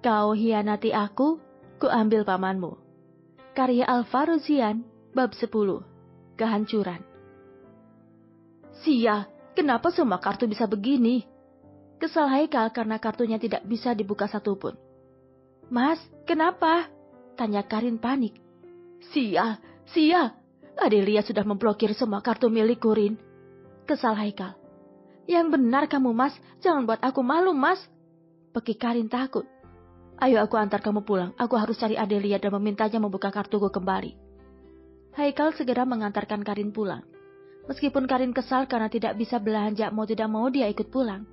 Kau hianati aku, ku ambil pamanmu. Karya Al-Faruzian, bab 10. Kehancuran. Sial, kenapa semua kartu bisa begini? Kesal Haikal karena kartunya tidak bisa dibuka satupun. Mas, kenapa? Tanya Karin panik. Sial, Adelia sudah memblokir semua kartu milikku, Rin. Kesal Haikal. Yang benar kamu, Mas, jangan buat aku malu, Mas. Peki Karin takut. Ayo aku antar kamu pulang, aku harus cari Adelia dan memintanya membuka kartuku kembali. Haikal segera mengantarkan Karin pulang. Meskipun Karin kesal karena tidak bisa belanja, mau tidak mau dia ikut pulang.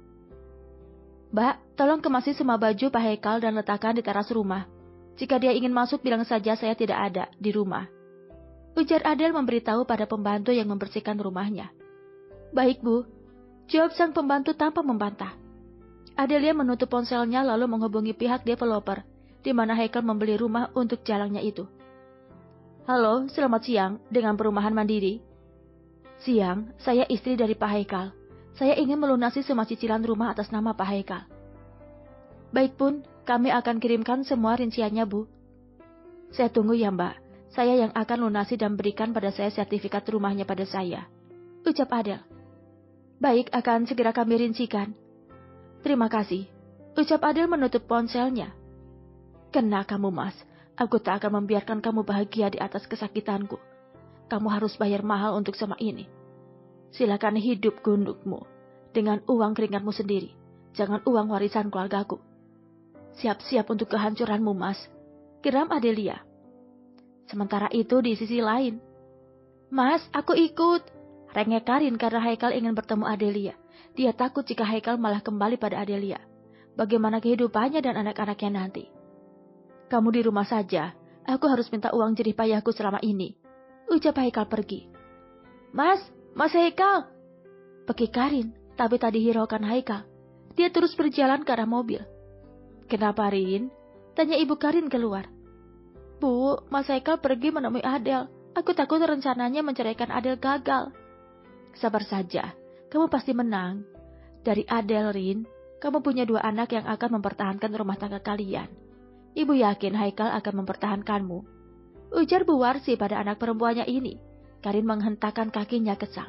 Mbak, tolong kemasi semua baju Pak Haikal dan letakkan di teras rumah. Jika dia ingin masuk, bilang saja saya tidak ada di rumah. Ujar Adel memberitahu pada pembantu yang membersihkan rumahnya. Baik, Bu. Jawab sang pembantu tanpa membantah. Adelia menutup ponselnya lalu menghubungi pihak developer, di mana Haikal membeli rumah untuk jalangnya itu. Halo, selamat siang, dengan perumahan Mandiri. Siang, saya istri dari Pak Haikal. Saya ingin melunasi semua cicilan rumah atas nama Pak Haikal. Baik Bun, kami akan kirimkan semua rinciannya, Bu. Saya tunggu ya, Mbak. Saya yang akan lunasi dan berikan pada saya sertifikat rumahnya pada saya. Ucap Adel. Baik, akan segera kami rincikan. Terima kasih. Ucap Adel menutup ponselnya. Kena kamu, Mas. Aku tak akan membiarkan kamu bahagia di atas kesakitanku. Kamu harus bayar mahal untuk semua ini. Silakan hidup gundukmu dengan uang keringatmu sendiri. Jangan uang warisan keluargaku. Siap-siap untuk kehancuranmu, Mas. Geram Adelia. Sementara itu di sisi lain. Mas, aku ikut. Rengek Karin karena Haikal ingin bertemu Adelia. Dia takut jika Haikal malah kembali pada Adelia. Bagaimana kehidupannya dan anak-anaknya nanti? Kamu di rumah saja. Aku harus minta uang jerih payahku selama ini. Ucap Haikal pergi. Mas Haikal. Peki Karin, tapi tadi hiraukan Haikal. Dia terus berjalan ke arah mobil. Kenapa, Rin? Tanya ibu Karin keluar. Bu, Mas Haikal pergi menemui Adel. Aku takut rencananya menceraikan Adel gagal. Sabar saja, kamu pasti menang. Dari Adel, Rin, kamu punya 2 anak yang akan mempertahankan rumah tangga kalian. Ibu yakin Haikal akan mempertahankanmu. Ujar Bu Warsi pada anak perempuannya ini. Karin menghentakkan kakinya kesal.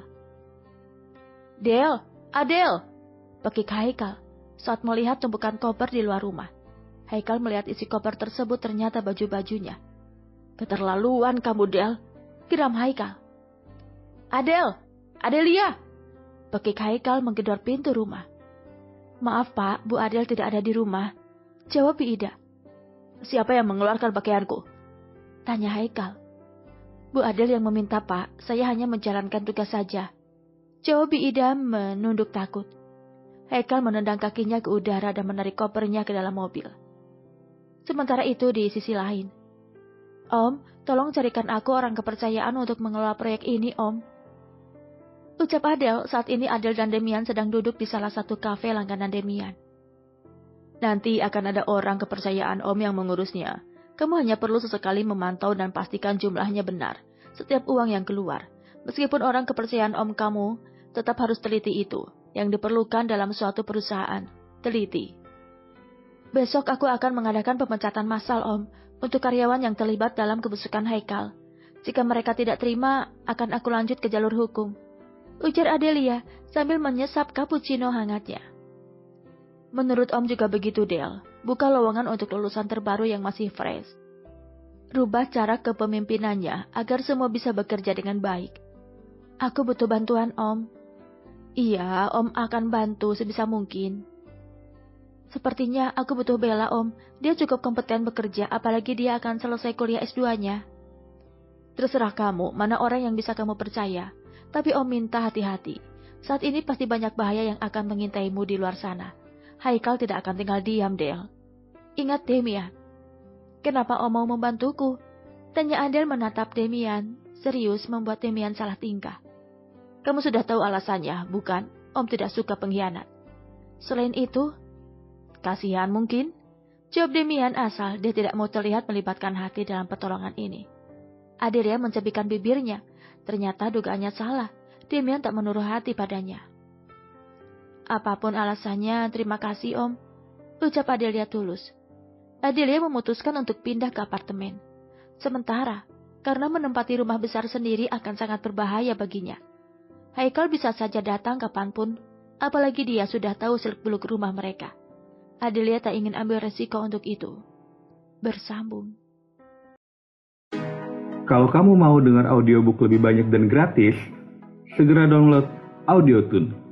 Adel, pekik Haikal saat melihat tumpukan koper di luar rumah. Haikal melihat isi koper tersebut ternyata baju-bajunya. Keterlaluan kamu, Del. Geram Haikal. Adelia. Pekik Haikal menggedor pintu rumah. Maaf Pak, Bu Adel tidak ada di rumah. Jawab Bi Ida. Siapa yang mengeluarkan pakaianku? Tanya Haikal. Bu Adel yang meminta Pak, saya hanya menjalankan tugas saja. Jawab Bi Ida menunduk takut. Haikal menendang kakinya ke udara dan menarik kopernya ke dalam mobil. Sementara itu di sisi lain. Om, tolong carikan aku orang kepercayaan untuk mengelola proyek ini, Om. Ucap Adel saat ini Adel dan Demian sedang duduk di salah satu kafe langganan Demian. Nanti akan ada orang kepercayaan Om yang mengurusnya. Kamu hanya perlu sesekali memantau dan pastikan jumlahnya benar. Setiap uang yang keluar. Meskipun orang kepercayaan Om kamu, tetap harus teliti itu. Yang diperlukan dalam suatu perusahaan. Teliti. Besok aku akan mengadakan pemecatan massal, Om. Untuk karyawan yang terlibat dalam kebusukan Haikal. Jika mereka tidak terima, akan aku lanjut ke jalur hukum. Ujar Adelia sambil menyesap cappuccino hangatnya. Menurut Om juga begitu, Del. Buka lowongan untuk lulusan terbaru yang masih fresh. Rubah cara kepemimpinannya agar semua bisa bekerja dengan baik. Aku butuh bantuan, Om. Iya, Om akan bantu sebisa mungkin. Sepertinya aku butuh Bella, Om. Dia cukup kompeten bekerja, apalagi dia akan selesai kuliah S2-nya. Terserah kamu, mana orang yang bisa kamu percaya. Tapi Om minta hati-hati. Saat ini pasti banyak bahaya yang akan mengintaimu di luar sana. Haikal tidak akan tinggal diam, Del. Ingat Demian. Kenapa Om mau membantuku? Tanya Adel menatap Demian. Serius membuat Demian salah tingkah. Kamu sudah tahu alasannya, bukan? Om tidak suka pengkhianat. Selain itu, kasihan mungkin? Jawab Demian asal dia tidak mau terlihat melibatkan hati dalam pertolongan ini. Adelia mencebikkan bibirnya. Ternyata dugaannya salah. Demian tak menuruh hati padanya. Apapun alasannya, terima kasih Om. Ucap Adelia tulus. Adelia memutuskan untuk pindah ke apartemen. Sementara, karena menempati rumah besar sendiri akan sangat berbahaya baginya. Haikal bisa saja datang kapanpun, apalagi dia sudah tahu seluk-beluk rumah mereka. Adelia tak ingin ambil resiko untuk itu. Bersambung. Kalau kamu mau dengar audiobook lebih banyak dan gratis, segera download Audiotune.